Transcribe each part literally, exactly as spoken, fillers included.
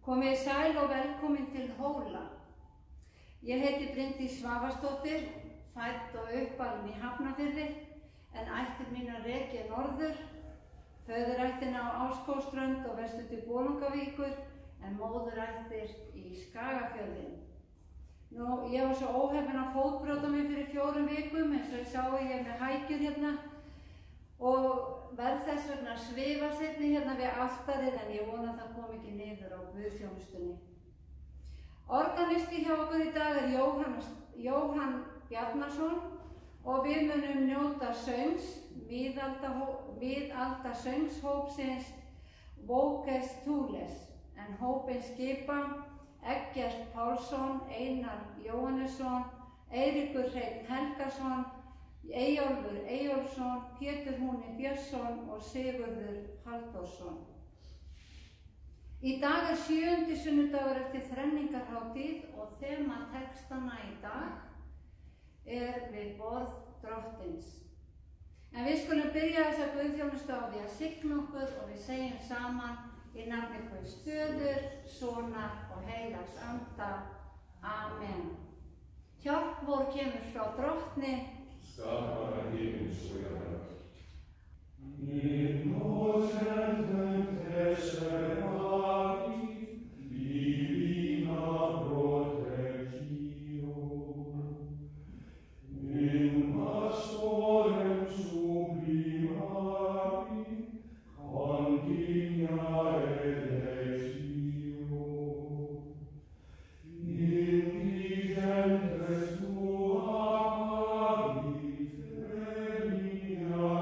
Komið sæl og velkomin til Hóla. Ég heiti Bryndís Svavarsdóttir, fædd og uppalin í Hafnarfirði, en ættir mínar rekja norður, föðurættina á Árskógsströnd og vestur til Bolungarvíkur, en móðurættir í Skagafjörðinn. Nú, ég var svo óheppin að fótbrjóta mig fyrir fjórum vikum, eins og ég sá ég með hækjur hérna, og verð þess vegna að svifa seinni hérna við altarið, en ég vona að það kom ekki niður á guðþjónustunni. Organisti hjá okkur í dag er Jóhann, Jóhann Bjarnason og við munum njóta söngs, miðalda söngshópsins Vókes Túles, en hópinn skipa Eggert Pálsson, Einar Jóhannesson, Eiríkur Hreinn Helgason, Eyjólfur Eyjólfsson, Pétur Húni Björnsson og Sigurður Halldórsson. Í dag er sjöundi sunnudagur eftir þrenningarhátíð og þema textana í dag er við borð Drottins. En við skulum byrja þessa guðþjónustu á því að signa okkur og við segjum saman í nafni Guðs Föður, Sonar og Heilags Anda. Amen. Hjálp vor kemur frá Drottni, skapara himins og jarðar. Innocenten tesser mari, divina proteggio. In pastorem sublimari, condigna elegio. Indigentes tua paris, venia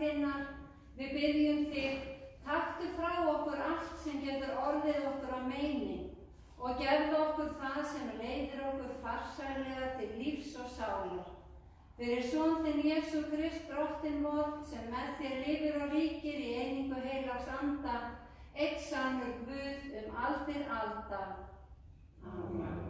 þinnar. Við biðjum þig, taktu frá okkur allt sem getur orðið okkur að meini og gefðu okkur það sem leiðir okkur farsælega til lífs og sálar. Fyrir son þinn Jesú Krist, drottinn vor, sem með þér lifir og ríkir í einingu heilags anda, einn sannur Guð um aldir alda. Amen.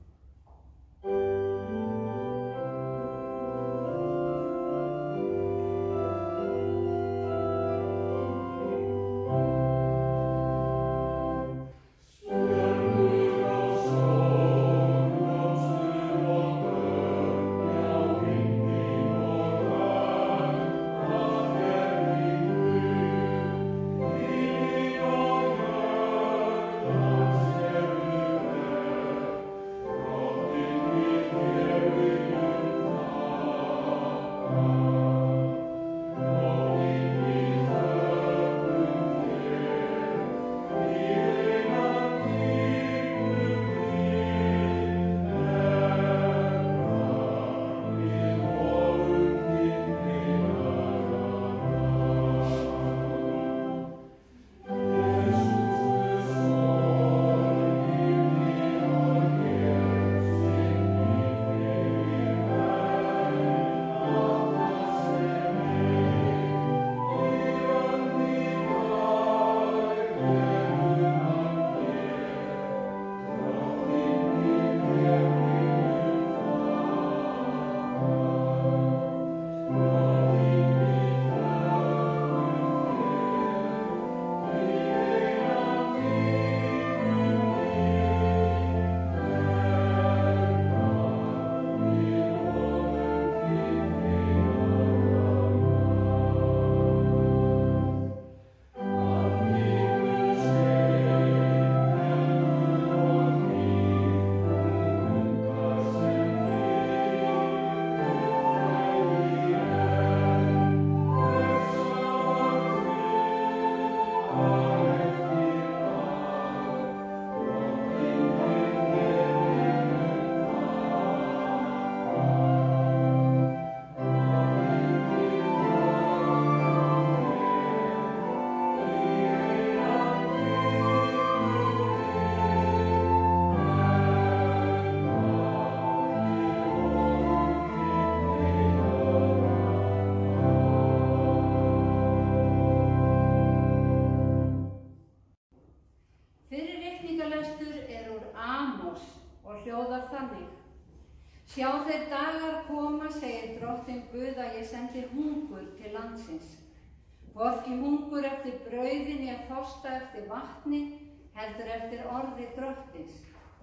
Sjá þeir dagar koma, segir drottinn Guð, að ég sendi hungur til landsins. Hvorki hungur eftir brauðin ég þorsta eftir vatni, heldur eftir orði drottins.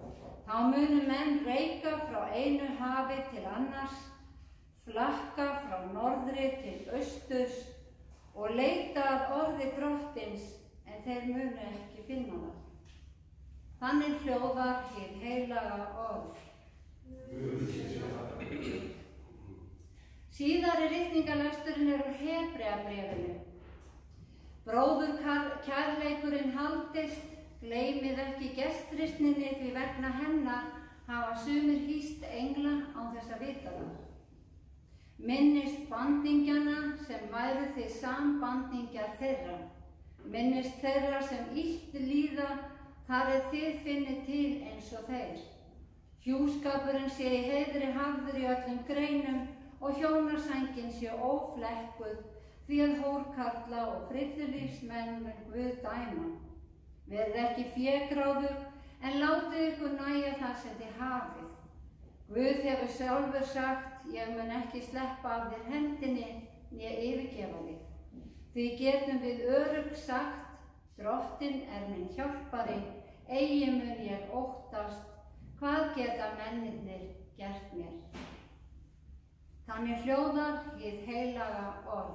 Þá munu menn reika frá einu hafi til annars, flakka frá norðri til austurs og leita að orði drottins, en þeir munu ekki finna það. Þannig hljóðar hið heilaga orð. Síðari ritningalesturinn er úr Hebreabréfinu. Bróður kærleikurinn haldist, gleymið ekki gestristninni, því vegna hennar hafa sumir hýst engla án þess að vita það. Minnist bandingjana sem væru þið sambandingjar þeirra. Minnist þeirra sem illt líða, þar er þið finnið til eins og þeir. Hjúskapurinn sé í heiðri hafður í öllum greinum og hjónarsængin sé óflekkuð, því að hórkarla og frillulífsmenn mun Guð dæma. Verið ekki fégráður, en látið ykkur nægja það sem þið hafið. Guð hefur sjálfur sagt, ég mun ekki sleppa af þér hendinni, né yfirgefa þig. Því getum við örugg sagt, drottinn er minn hjálpari, eigi mun ég óttast, hvað geta mennirnir gert mér? Þannig hljóðar hið heilaga orð.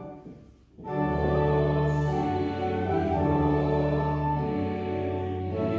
Amen.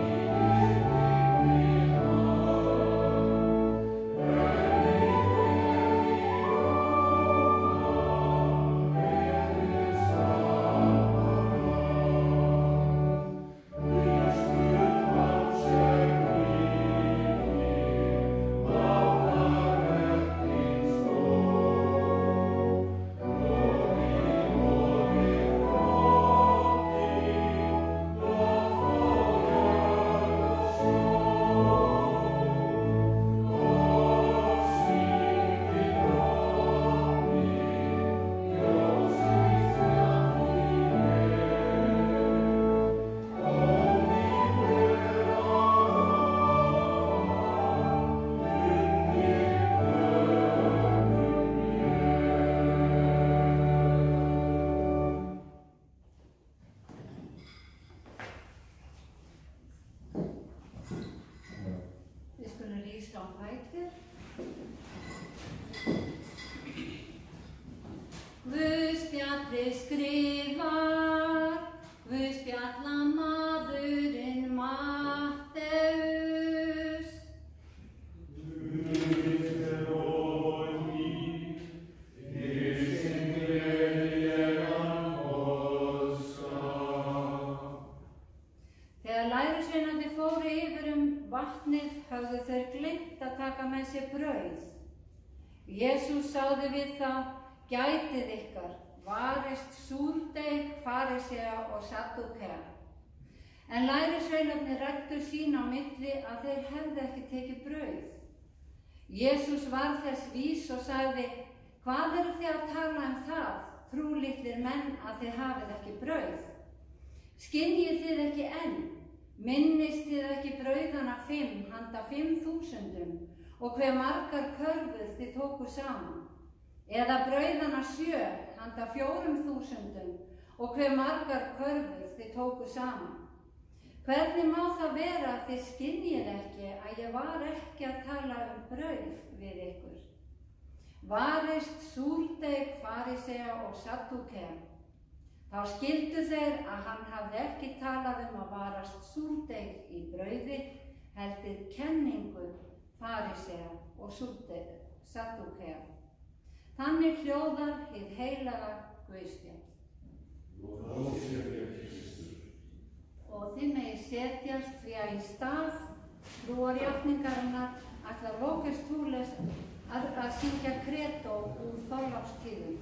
Rísa á fætur. Guðspjallið skrifar, Guðspjallamaðurinn Matteus. Þegar lærisveinarnir fóru yfir um vatnið höfðu þeir gleymt að taka með sér brauð. Jesús sagði við þá: Gætið ykkar, varist súrdeig farisea og saddúkea. En lærisveinarnir ræddu sín á milli að þeir hefðu ekki tekið brauð. Jesús var þess vís og sagði: Hvað eru þið að tala um það, trúlitlir menn, að þið hafið ekki brauð? Skynjið þið ekki enn? Minnist þið ekki brauðana fimm handa fimm þúsundum og hve margar körfur þið tóku saman? Eða brauðana sjö handa fjórum þúsundum og hve margar körfur þið tóku saman? Hvernig má það vera að þið skynjið ekki að ég var ekki að tala um brauð við ykkur? Varist súrdeig farisea og saddúkea. Þá skildu þeir að hann hafði ekki talað um að varast súrdeig í brauði, heldur kenningu farisea og saddúkea. Þannig hljóðar hið heilaga Guðspjall. Og þið megið setjast því að í stað trúarjátningarinnar ætlar Vokes Túles að, að syngja kredó úr Þorlákstíðum.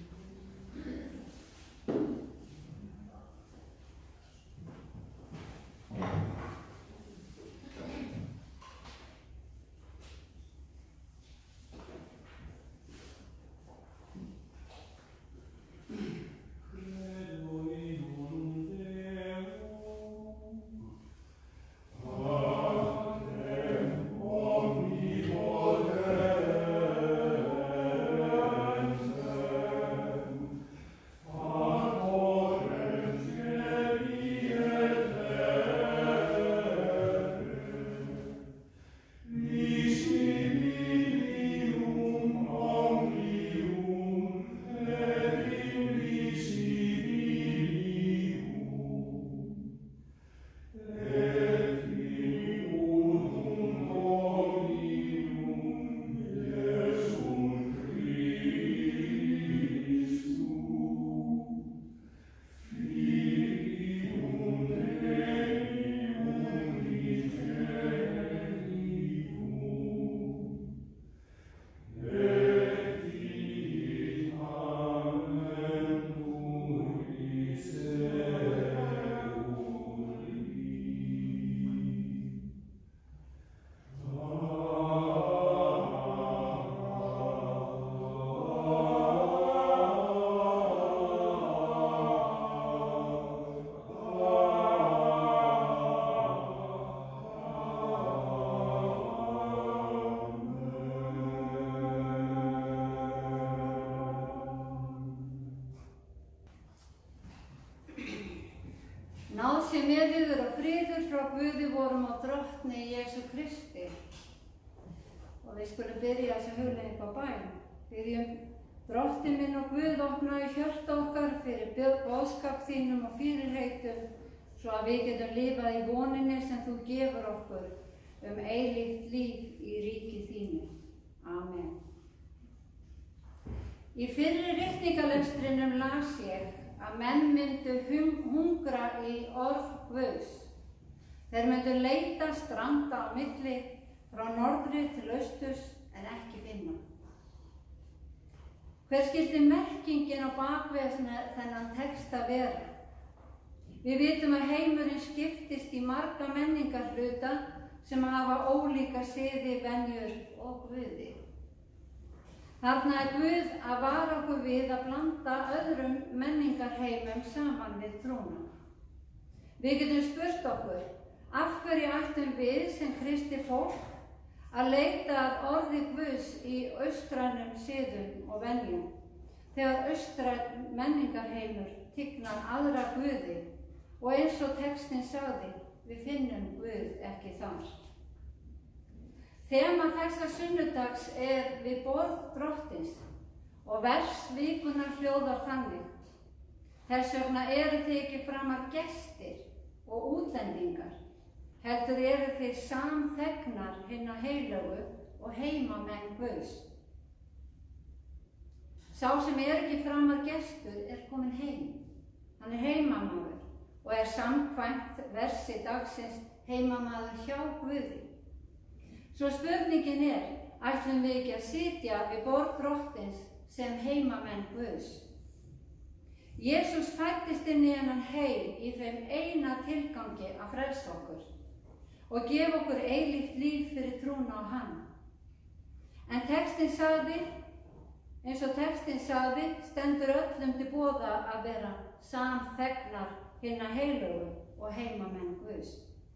Náð sé með yður og friður frá Guði vorum og Drottni Jesú Kristi. Og við skulum byrja þess að hugleiðing á bæn. Byrjum: Drottinn minn og Guð, opnaðu hjörta okkar fyrir boðskap þínum og fyrirheitum, svo að við getum lifað í voninni sem þú gefur okkur um eilíft líf í ríki þínu. Amen. Í fyrri ritningalestrinum las ég að menn myndu hungra í orð Guðs. Þeir myndu leita stranda á milli frá norðri til austurs en ekki finna. Hver skyldi merkingin á bakvið þennan texta vera? Við vitum að heimurinn skiptist í marga menningarhluta sem hafa ólíka siði, venjur og guði. Þarna er Guð að vara okkur við að blanda öðrum menningarheimum saman við trúna. Við getum spurt okkur, af hverju ættum við sem kristi fólk að leita að orði Guðs í austrænum siðum og venjum, þegar austræn menningarheimur tignar aðra guði og eins og textinn sagði, við finnum Guð ekki þar. Þema þessa sunnudags er við borð Drottins og vers vikunnar hljóðar þannig: Þess vegna eru þið ekki framar gestir og útlendingar, heldur eru þið samþegnar hinna heilögu og heimamenn Guðs. Sá sem er ekki framar gestur er kominn heim. Hann er heimamaður og er samkvæmt versi dagsins heimamaður hjá Guði. Svo spurningin er, ætlum við ekki að sitja við borð Drottins sem heimamenn Guðs? Jesús fæddist inn í hennan heim í þeim eina tilgangi að frelsa okkur og gefa okkur eilíft líf fyrir trúna á hann. En textinn sagði, eins og textinn sagði, stendur öllum til boða að vera samþegnar hinna heilögu og heimamenn Guðs.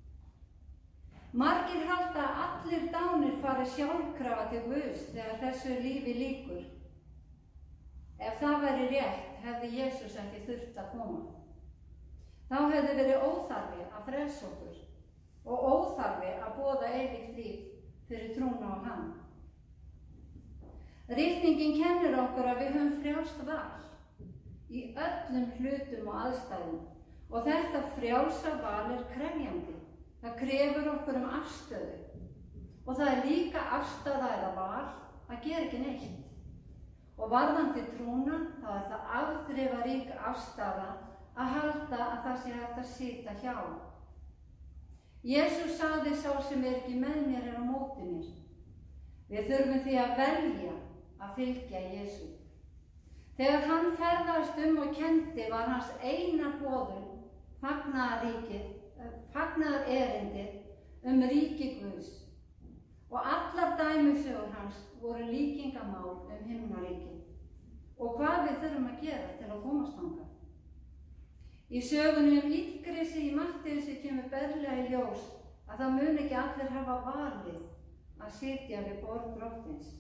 Margir halda að allir dánir fari sjálfkrafa til Guðs þegar þessu lífi lýkur. Ef það væri rétt, hefði Jesús ekki þurft að koma. Þá hefði verið óþarfi að frelsa okkur og óþarfi að boða eilíft líf fyrir trúna á hann. Ritningin kennir okkur að við höfum frjálst val í öllum hlutum og aðstæðum og þetta frjálsa val er krefjandi. Það krefur okkur um afstöðu og það er líka afstaða eða val að gera ekki neitt. Og varðandi trúna þá er það afdrifarík afstaða að halda að það sé hægt að sitja hjá. Jesús sagði: sá sem er ekki með mér er á móti mér. Við þurfum því að velja að fylgja Jesú. Þegar hann ferðaðist um og kenndi var hans eina boðun fagnaðarríkið, fagnaðarerindið um ríki Guðs. Og allar dæmisögur hans voru líkingamál um himnaríkið og hvað við þurfum að gera til að komast þangað. Í sögunni um illgresi í Mattheusi kemur berlega í ljós að það mun ekki allir hafa valið að sitja við borð Drottins.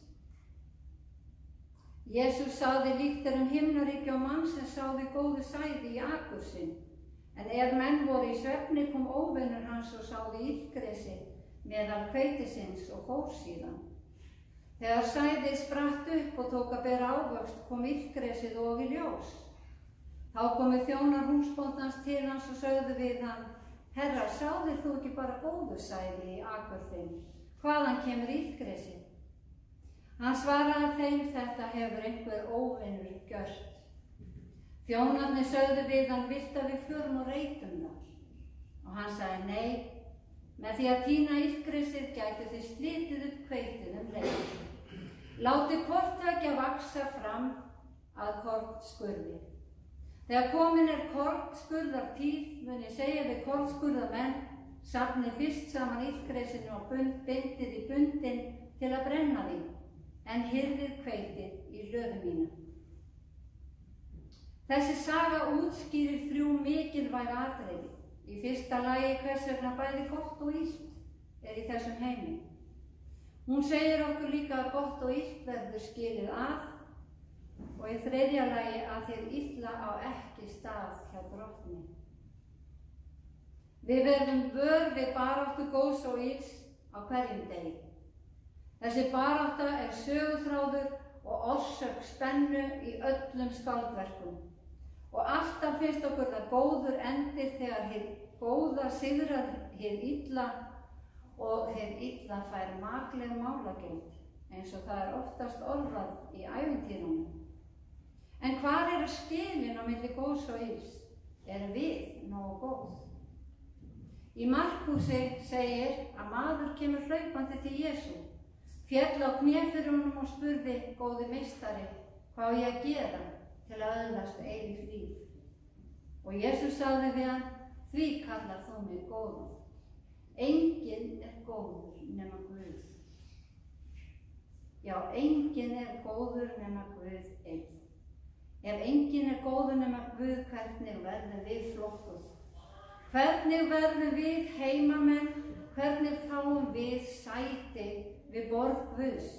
Jesús sagði líkt er um himnaríki og mann sem sáði góðu sæði í akur sinn, en ef menn voru í svefni kom óvinur hans og sáði illgresi meðal hveitisins og fór síðan. Þegar sæðið spratt upp og tók að bera ávöxt kom illgresið og í ljós. Þá komu þjónar húsbóndans til hans og sögðu við hann: Herra, sáðir þú ekki bara góðu sæði í akur þinn? Hvaðan kemur illgresið? Hann svaraði þeim: Þetta hefur einhver óvinur gjört. Þjónarnir sögðu við hann: Viltu að við förum og reytum það? Og hann sagði: Nei, með því að tína illgresið gætu þið slitið upp hveitið um leið. Látið hvort tveggja vaxa fram að kornskurði. Þegar komin er kornskurðartíð mun ég segja við kornskurðarmenn: safnið fyrst saman illgresinu og bindið í bundin til að brenna því, en hirðið hveitið í hlöðu mína. Þessi saga útskýrir þrjú mikilvæg atriði. Í fyrsta lagi hvers vegna bæði gott og illt er í þessum heimi. Hún segir okkur líka að gott og illt verður skilið að, og í þriðja lagi að þér illa á ekki stað hjá Drottni. Við verðum vör við baráttu góðs og ills á hverjum degi. Þessi barátta er söguþráður og orsök spennu í öllum skáldverkum. Og alltaf finnst okkur það góður endir þegar hið góða sigrar hið illa og hið illa fær makleg málagjöld, eins og það er oftast orðað í ævintýrunum. En hvar eru skilin á milli góðs og ills? Erum við nógu góð? Í Markúsi segir að maður kemur hlaupandi til Jesú, féll á kné fyrir honum og spurði: Góði meistari, hvað á ég að gera til að öðlast eilíft líf? Og Jesús sagði við hann: Því kallar þú mig góðan. Enginn er góður nema Guð. Já, enginn er góður nema Guð einn. Ef enginn er góður nema Guð, hvernig verðum við flokkuð? Hvernig verðum við heimamenn? Hvernig fáum við sæti við borð Guðs?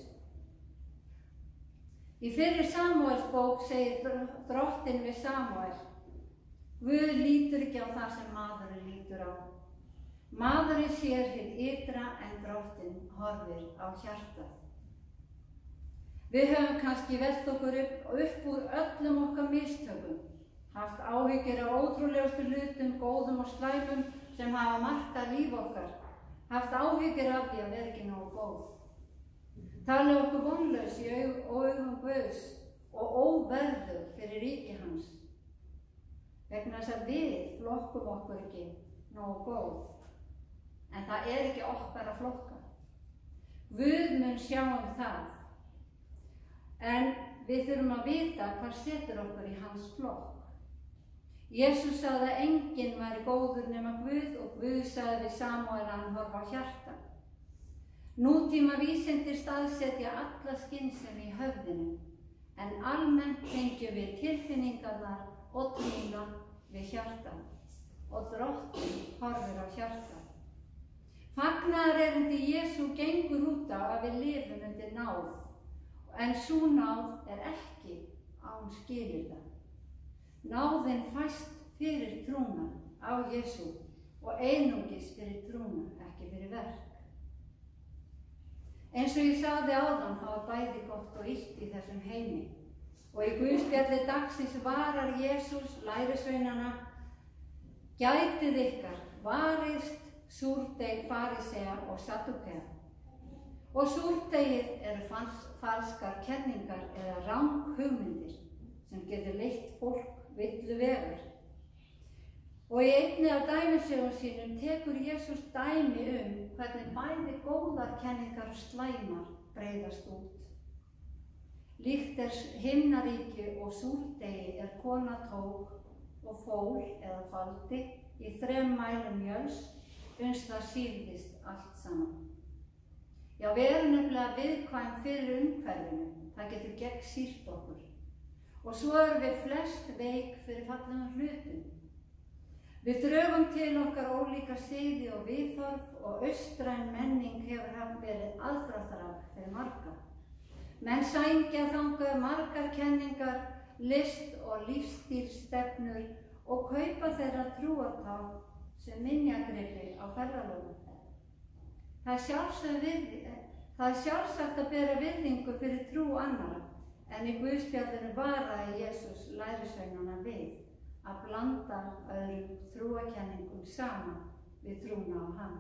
Í fyrri Samúelsbók segir Drottinn við Samúel: Guð lítur ekki á það sem maðurinn lítur á. Maðurinn sér hið ytra en Drottinn horfir á hjartað. Við höfum kannski velt okkur upp, upp úr öllum okkar mistökum, haft áhyggjur af ótrúlegustu hlutum, góðum og slæmum sem hafa markað líf okkar, haft áhyggjur af því að vera ekki nógu góð. Talið okkur vonlaus í aug, augum Guðs og óverðug fyrir ríki hans, vegna þess að við flokkum okkur ekki nógu góð. En það er ekki okkar að flokka. Guð mun sjá um það. En við þurfum að vita hvað setur okkur í hans flokk. Jesús sagði að enginn væri góður nema Guð og Guð sagði við Samúel að hann horfa á hjarta. Nútíma vísindir staðsetja alla skynsemi í höfðinu, en almennt tengjum við tilfinningarnar og trúna við hjarta og Drottinn horfir á hjarta. Fagnaðarerindi Jesú gengur út á að við lifum undir náð, en sú náð er ekki án skilyrða. Náðin fæst fyrir trúna á Jesú og einungis fyrir trúna, ekki fyrir verk. Eins og ég sagði áðan, þá er bæði gott og illt í þessum heimi. Og í guðspjalli dagsins varar Jesús lærisveinana: gætið ykkar, varist súrdeig farisea og saddúkea. Og súrdegið eru fals, falskar kenningar eða ranghugmyndir sem getur leitt fólk villu vegar. Og í einni af dæmisögum sínum tekur Jesús dæmi um hvernig bæði góðar kenningar og slæmar breiðast út. Líkt er himnaríki og súrdegi er kona tók og fól eða faldi í þrem mælum mjöls, uns það sýrðist allt saman. Já, við erum nefnilega viðkvæm fyrir umhverfinu, það getur gegn sýrt okkur. Og svo erum við flest veik fyrir fallegum hlutum. Við drögum til okkar ólíka siði og viðhorf og austræn menning hefur verið aðdráttarafl fyrir marga. Menn sængja þangað margar kenningar, list og lífsstílstefnur og kaupa þeirra trúartákn sem minjagripi á ferðalögum. Það er sjálfsagt, það er sjálfsagt að bera virðingu fyrir trú annarra, en í guðspjallinu varaði Jesús lærisveinana við að blanda öðrum trúarkenningum saman við trúna á hann.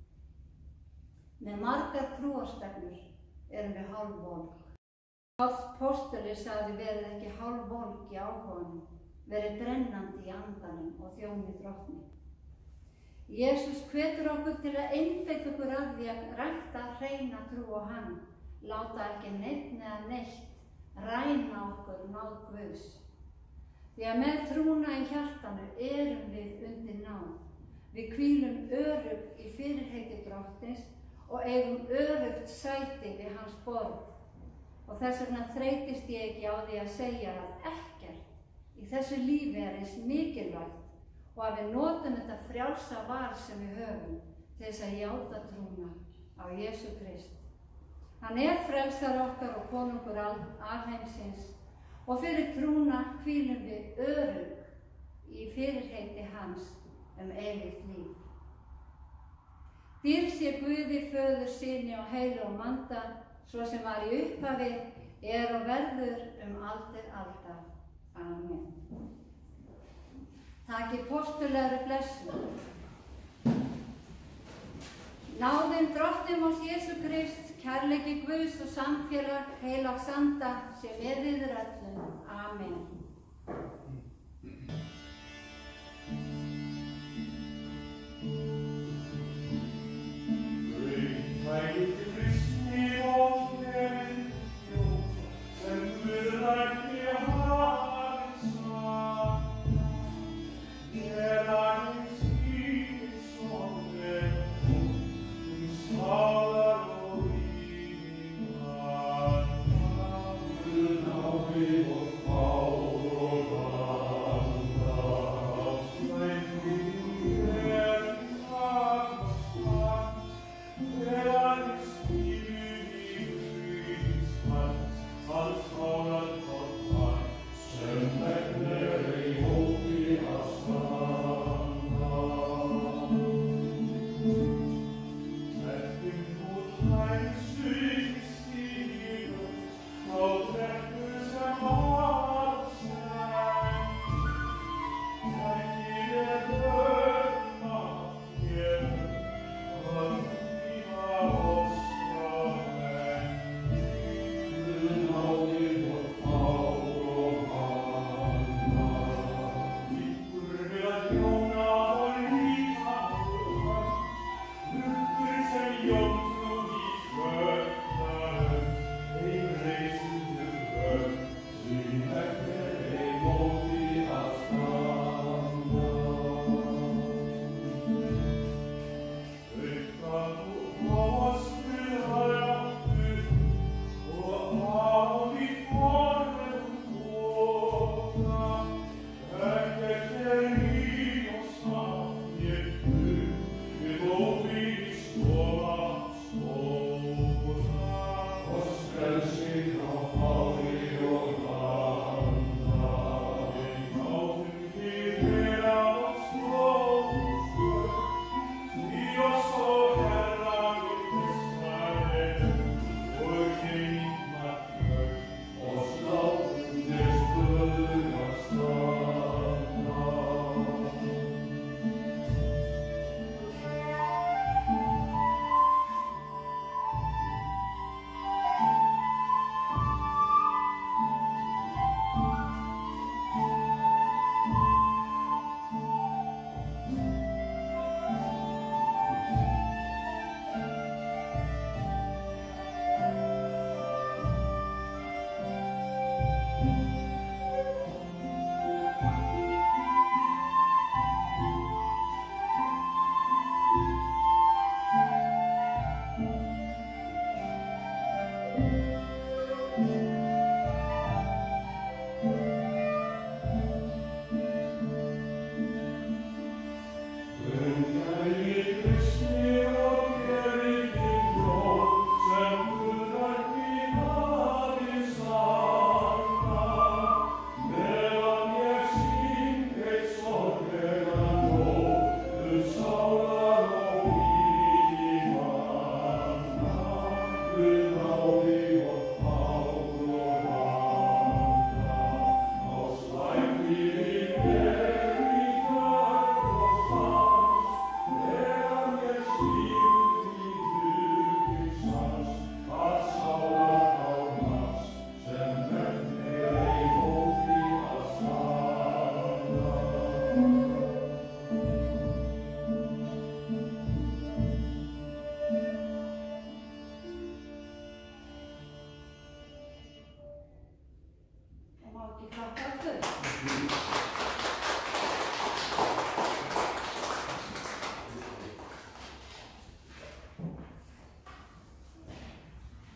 Með margar trúarstefnur erum við hálfvolk. Páll postuli sagði: verið ekki hálfvolk í áhuganum, verið brennandi í andanum og þjóni Drottni. Jesús hvetur okkur til að einbeita okkur að því að rækta hreina trú á hann, láta ekki neitt eða neitt ræna okkur náð Guðs. Því að með trúna í hjartanu erum við undir náð. Við hvílum örugg í fyrirheiti Drottins og eigum öruggt sæti við hans borð. Og þess vegna þreytist ég ekki á því að segja að ekkert í þessu lífi er eins mikilvægt og að við notum þetta frjálsa val sem við höfum til þess að játa trúna á Jesú Krist. Hann er frelsar okkar og konungur alheimsins og fyrir trúna hvílum við örugg í fyrirheiti hans um eilíft líf. Dýrð sé Guði, Föður, Syni og Heilögum Anda, svo sem var í upphafi, er og verður um aldir alda. Amen. Takið postulegri blessun. Náðin Drottins oss Jesú Krist, kærleiki Guðs og samfélag heilags anda sé með yður öllum. Amen. Oh,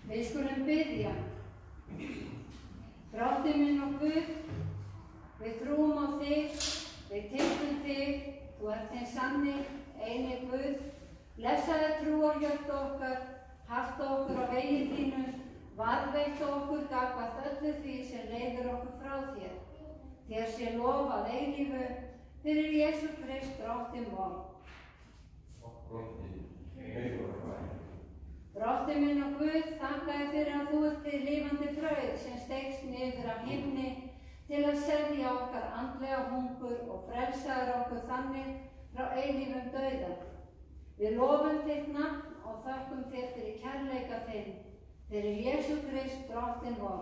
Við skulum biðja. Drottinn minn og Guð, við trúum á þig, við tilbum þig, þú ert hinn sanni, eini Guð. Blessaði trúargjörð okkar, haltu okkur á vegi þínum, varðveittu okkur gagnvart öllu því sem leiðir okkur frá þér. Þér sé lofað eilífu, fyrir Jesú Krist drottinn vor. Drottinn minn og Guð, þakka þér fyrir að þú ert þið lifandi brauð sem steigst niður af himni til að seðja okkar andlega hungur og frelsaður okkur þannig frá eilífum dauða. Við lofum þitt nafn og þökkum þér fyrir kærleika þinn, fyrir Jesú Krist drottinn vor.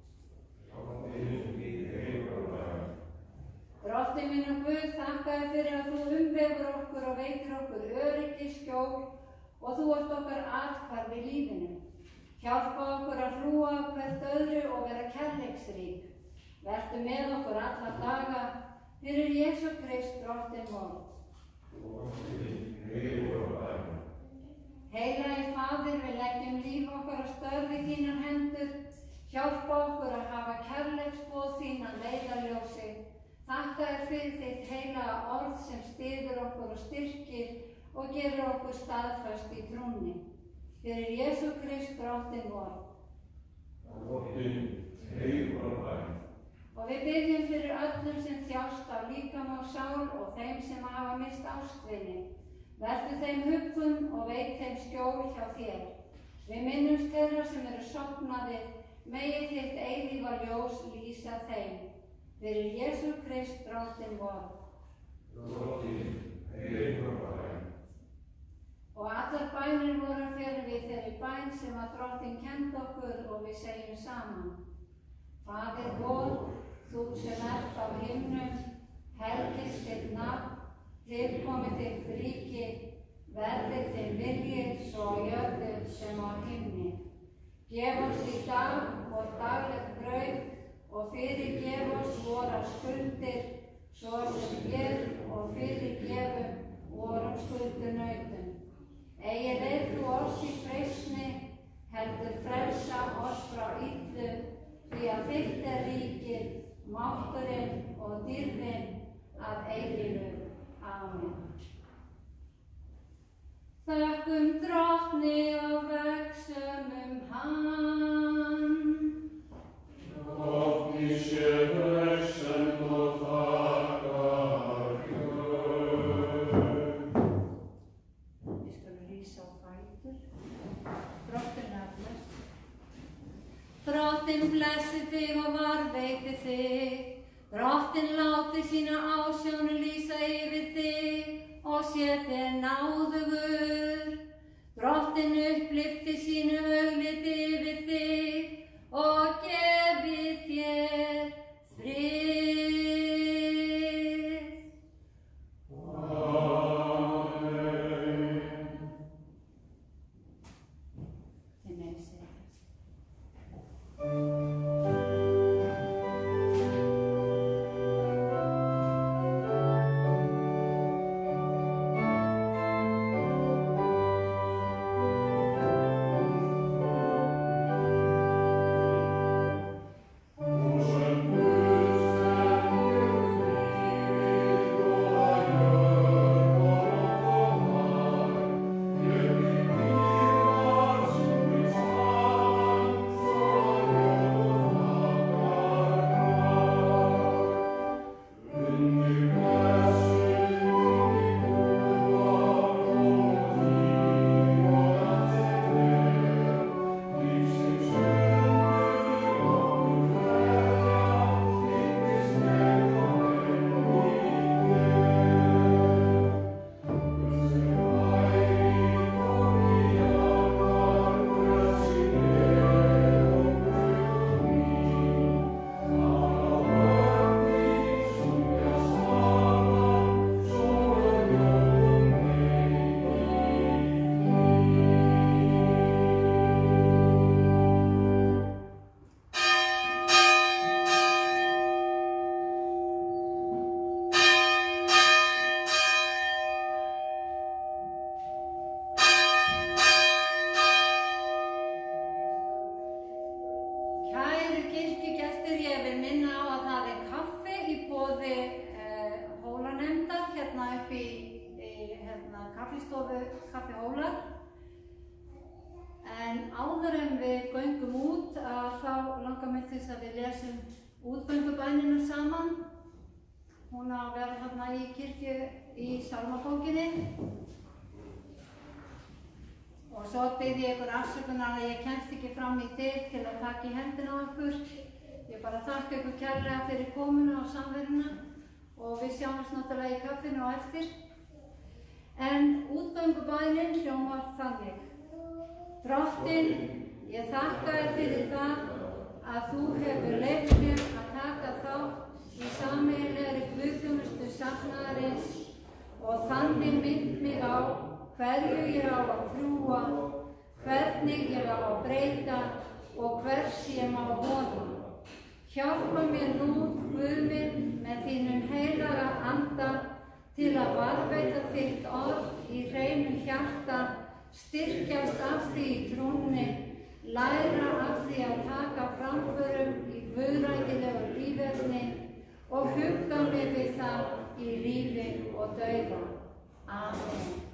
Drottinn minn og Guð, þakka þér fyrir að þú umvefur okkur og veitir okkur öryggi, skjól og þú ert okkar athvarf í lífinu. Hjálpa okkur að hlúa hvert öðru og vera kærleiksrík. Vertu með okkur alla daga fyrir Jesú Krist drottinn vor. Heilagi Faðir, við leggjum líf okkar að störf í þínar hendur. Hjálpa okkur að hafa kærleiksboð þín að leiðarljósi. Þakka þér fyrir þitt heilaga orð sem styður okkur og styrkir og gerir okkur staðföst í trúnni. Fyrir Jesú Krist drottinn vor. Og við biðjum fyrir öllum sem þjást af líkama og sál og þeim sem hafa mist ástvini. Vertu þeim huggun og veit þeim skjól hjá þér. Við minnumst þeirra sem eru sofnaðir, megi þitt eilífa ljós lýsa þeim. Fyrir Jesú Krist drottinn vor. Og allar bænir voru fyrir við þeirri bæn sem að drottinn kenndi okkur og við segjum saman. Faðir vor, þú sem ert á himnum, helgist þitt nafn, tilkomið þitt ríki, verði þinn vilji svo á jörðu sem á himni. Gef oss í dag vort daglegt brauð og fyrirgef oss vorar skuldir, svo sem við og fyrirgefum vorum skuldunautum. Eigi leið þú oss í freistni, heldur frelsa oss frá illu, því að þitt er ríkið, mátturinn og dýrðin að eilífu. Amen. Þökkum Drottni og vegsum um hann. Drottni sé vegsemd og þakkar gjöf. Við skulum rísa á fætur. Drottinn er bless. Drottinn blessi þig og varðveiti þig. Drottinn láti sína ásjónu lýsa yfir þig og sé þér náðugur. Drottinn upplyfti sínu augliti yfir þig og gefi þér frið. Þið megið setjast. Amen. upp í, í hérna, kaffistofu Kaffihólar. En áður en við göngum út að þá langar mig til þess að við lesum útgöngubænina saman. Hún á að vera þarna í kirkju í Sálmabókinni. Og svo bið ég ykkur afsökunar að ég kemst ekki fram í dyr til að taka í hendina á ykkur. Ég bara þakka ykkur kærlega fyrir komuna og samveruna og við sjáumst náttúrulega í kaffinu á eftir. En útgöngubænin hljómar þannig. Drottinn, ég þakka þér fyrir það að þú hefur leyft mér að taka þátt í sameiginlegri guðþjónustu safnaðarins og þannig minnt mig á hverju ég á að trúa, hvernig ég á að breyta og hvers ég má vona. Hjálpa mér nú, Guð minn, með þínum heilaga anda til að varðveita þitt orð í hreinu hjarta, styrkjast af því í trúnni, læra af því að taka framförum í guðrækilegu lífefni og hugga mig við það í lífi og dauða. Amen.